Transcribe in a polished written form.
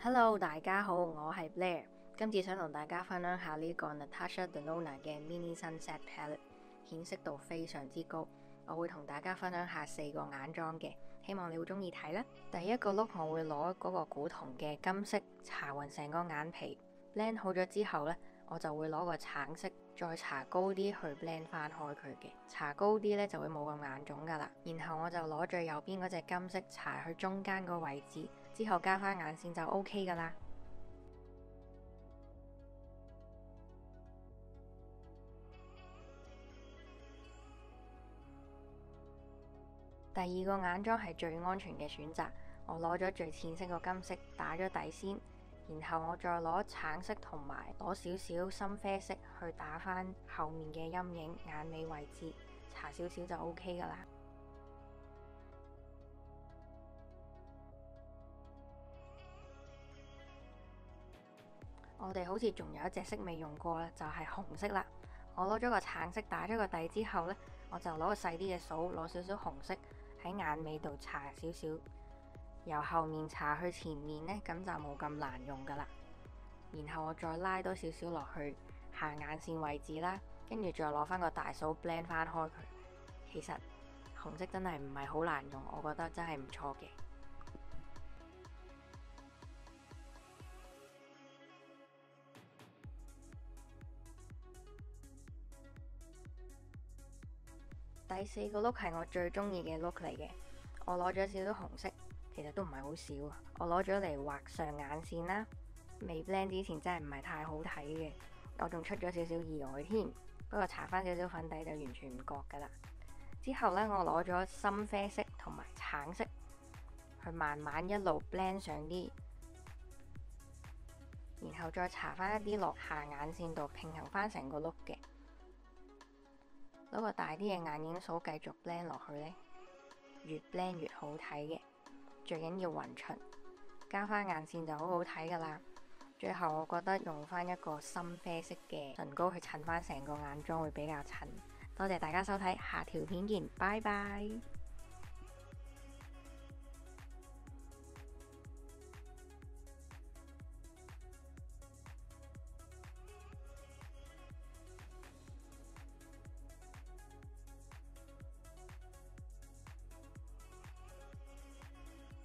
Hello，大家好，我係 Blair，今次想同大家分享下呢個 Natasha Denona 嘅 Mini Sunset Palette， 顯色度非常之高。我會同大家分享下4個眼妝嘅，希望你會中意睇啦。第一個 look 我會攞嗰個古銅嘅金色搽勻成個眼皮 blend 好咗之後呢，我就會攞個橙色再搽高啲去 blend 翻開佢嘅，搽高啲呢就會冇咁眼腫噶啦。然後我就攞最右邊嗰隻金色搽去中間個位置，之後加翻眼線就 OK 噶啦。第二個眼妝係最安全嘅選擇，我攞咗最淺色個金色打咗底先，然後我再攞橙色同埋攞少少深啡色去打返後面嘅陰影眼尾位置，搽少少就 OK 噶啦。我哋好似仲有一隻色未用過啦，就係紅色啦。我攞咗個橙色打咗個底之後呢，我就攞個細啲嘅掃攞少少紅色喺眼尾度搽少少，由後面搽去前面呢，咁就冇咁難用噶啦。然後我再拉多少少落去下眼線位置啦，跟住再攞翻個大掃 blend 翻開佢。其實紅色真係唔係好難用，我覺得真係唔錯嘅。第4個 look 係我最中意嘅 look 嚟嘅，我攞咗少少紅色，其實都唔係好少啊。我攞咗嚟畫上眼線啦，未 blend 之前真係唔係太好睇嘅，我仲出咗少少意外添。不過搽翻少少粉底就完全唔覺噶啦。之後呢，我攞咗深啡色同埋橙色去慢慢一路 blend 上啲，然後再搽翻一啲落下眼線度平衡翻成個 look 嘅。攞個大啲嘅眼影掃繼續 blend 落去呢，越 blend 越好睇嘅。最緊要勻循，加翻眼線就好好睇噶啦。最後我覺得用翻一個深啡色嘅唇膏去襯翻成個眼妝會比較襯。多謝大家收睇，下條片見，拜拜。